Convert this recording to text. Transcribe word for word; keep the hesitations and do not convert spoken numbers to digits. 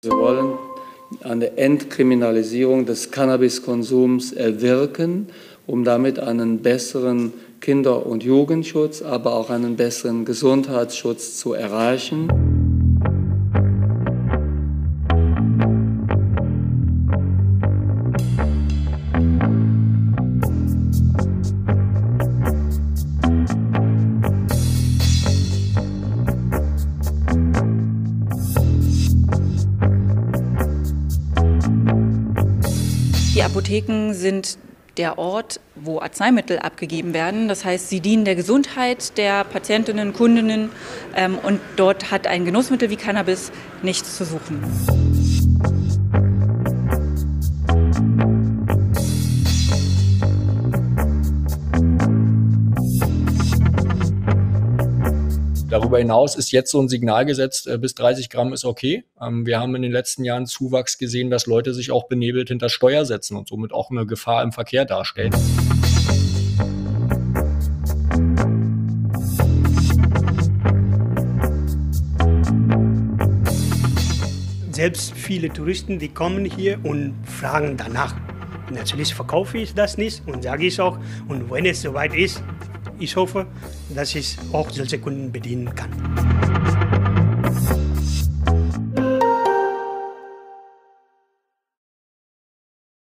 Wir wollen eine Entkriminalisierung des Cannabiskonsums erwirken, um damit einen besseren Kinder- und Jugendschutz, aber auch einen besseren Gesundheitsschutz zu erreichen. Die Apotheken sind der Ort, wo Arzneimittel abgegeben werden. Das heißt, sie dienen der Gesundheit der Patientinnen, Kundinnen ähm, und dort hat ein Genussmittel wie Cannabis nichts zu suchen. Darüber hinaus ist jetzt so ein Signal gesetzt, bis dreißig Gramm ist okay. Wir haben in den letzten Jahren Zuwachs gesehen, dass Leute sich auch benebelt hinter Steuer setzen und somit auch eine Gefahr im Verkehr darstellen. Selbst viele Touristen, die kommen hier und fragen danach. Natürlich verkaufe ich das nicht und sage ich auch. Und wenn es soweit ist, ich hoffe, dass ich auch solche Kunden bedienen kann.